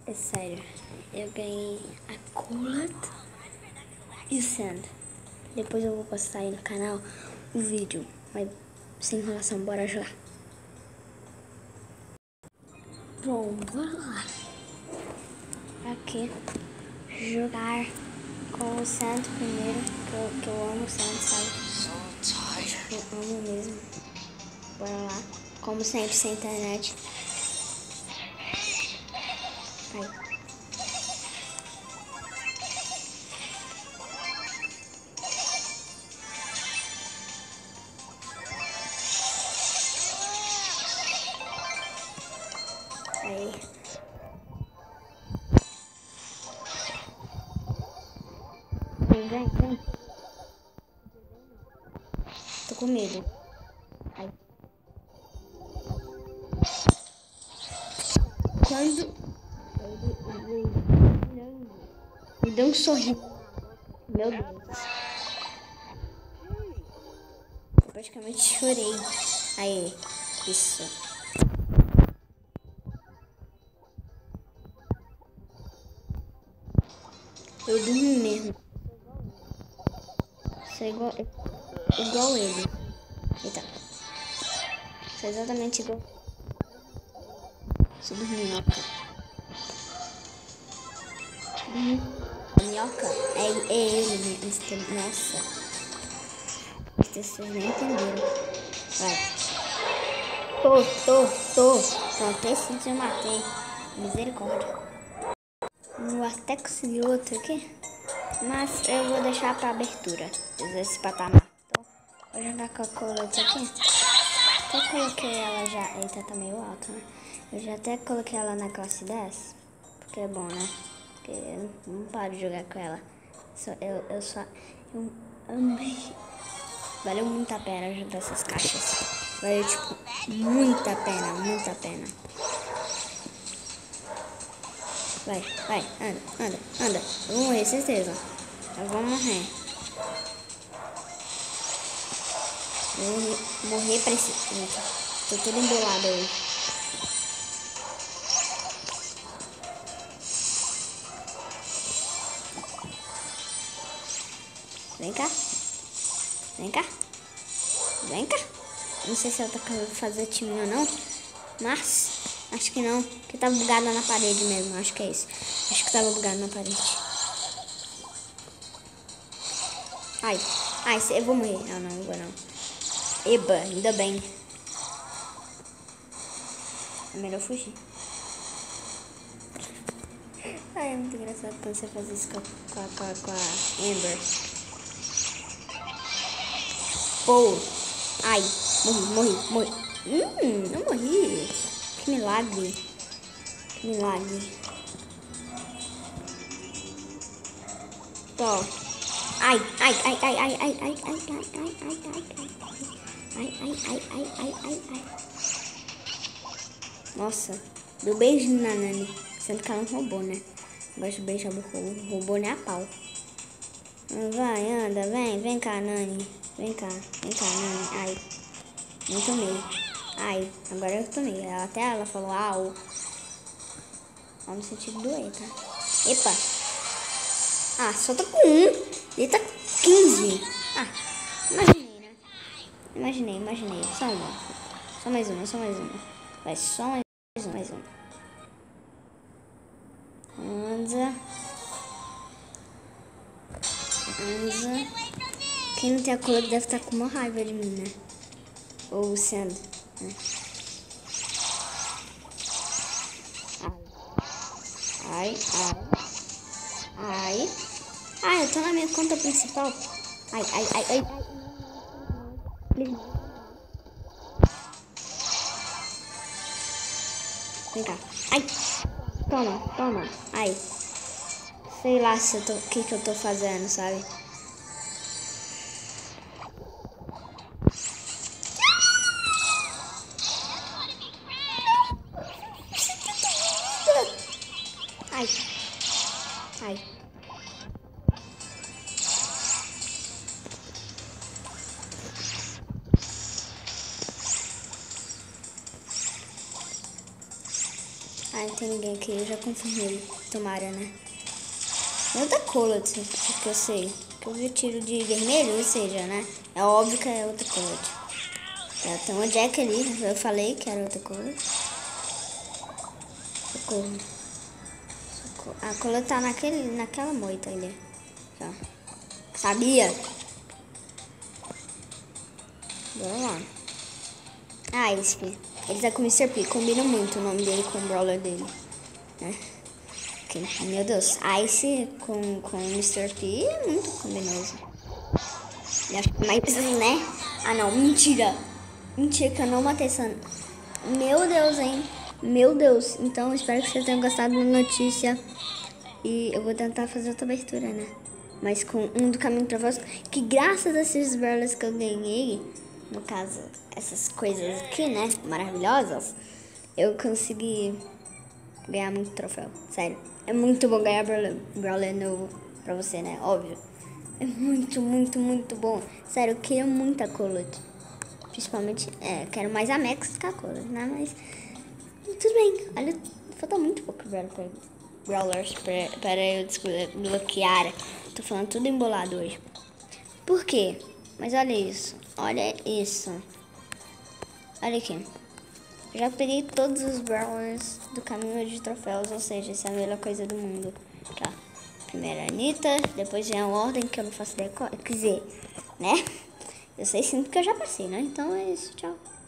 É sério, eu ganhei a Colat e o Sand. Depois eu vou postar aí no canal o vídeo, mas sem enrolação, bora jogar. Bom, bora lá. Aqui, jogar com o Sand primeiro, que eu amo o Sand, sabe? Eu amo mesmo. Bora lá. Como sempre, sem internet. Vai. Aí. Vem. Tô com medo. Aí. Quando ele me deu um sorriso. Meu Deus. Eu praticamente chorei. Aí, isso. Eu dormi mesmo. Sou igual ele. Eita. Sou exatamente igual. Sou dorminhoca. Minhoca é ele, nossa. Vocês nem entenderam. Vai. Pronto, esse eu matei. Misericórdia. Eu até consegui outro aqui. Mas eu vou deixar pra abertura. Esse patamar. Então, vou jogar com a Colat aqui. Até coloquei ela já. Eita, tá meio alta, né? Eu já até coloquei ela na classe 10. Porque é bom, né? Porque eu não paro de jogar com ela. Eu amei. Valeu muito a pena ajudar essas caixas. Valeu, tipo, muita pena. Vai, anda. Eu vou morrer, certeza. Eu vou morrer. Eu vou morrer pra esse... Tô todo embolado hoje. Vem cá. Não sei se ela tá querendo fazer time ou não. Mas, acho que não. Porque tava bugada na parede mesmo. Acho que é isso. Acho que tava bugado na parede. Ai, eu vou morrer. Não vou não. Eba, ainda bem. É melhor fugir. Ai, é muito engraçado quando você faz isso com a Amber. Pô. Ai, morri. Não morri. Que milagre. Tô. Ai. Nossa, deu beijinho na Nani. Sendo que ela não roubou, né? Gosto de beijar o robô nem a pau. Vai, anda, vem cá, Nani. Vem cá, Nani. Ai, não tomei. Ai, agora eu tomei. Até ela falou, au. Ó, no sentido doer, tá? Epa. Ah, só tô com um. Ele tá com 15. Ah, imaginei, né? Imaginei. Só mais uma. Vai, só mais uma. Anda. Quem não tem a Colat deve estar com uma raiva de mim, né? Ou sendo, né? Ai, eu tô na minha conta principal. Ai. Vem cá. Ai. Toma. Ai. Sei lá se o que eu tô fazendo, sabe? Ai. tem ninguém aqui, eu já confirmei. Tomara, né? É outra Colat, que eu sei. Que eu vi o tiro de vermelho, ou seja, né? É óbvio que é outra Colat. Tem uma Jack ali, eu falei que era outra Colat. Socorro. Socorro. A Colat tá naquela moita ali. Ó. Sabia? Bora lá. Ah, esse ele tá com o Mr. P. Combina muito o nome dele com o brawler dele. Né? Okay. Meu Deus. Ice com o Mr. P é muito combinoso. Eu acho que mais precisa, né? Ah, não. Mentira. Mentira que eu não matei essa... Meu Deus, hein? Meu Deus. Então, espero que vocês tenham gostado da notícia. E eu vou tentar fazer outra abertura, né? Mas com um do Caminho Troféus. Que graças a esses brawlers que eu ganhei... No caso, essas coisas aqui, né? Maravilhosas. Eu consegui ganhar muito troféu. Sério. É muito bom ganhar brawler novo pra você, né? Óbvio. É muito, muito, muito bom. Sério, eu queria muita Colat. Principalmente, quero mais a Max do que a Colat, né? Mas tudo bem. Olha, falta muito pouco brawlers para eu desbloquear. Tô falando tudo embolado hoje. Por quê? Mas olha isso. Olha isso. Olha aqui. Já peguei todos os brawlers do caminho de troféus, ou seja, essa é a melhor coisa do mundo. Tá. Primeiro a Anitta, depois vem a ordem que eu não faço ideia qual. Quer dizer, né? Eu sei sim porque eu já passei, né? Então é isso. Tchau.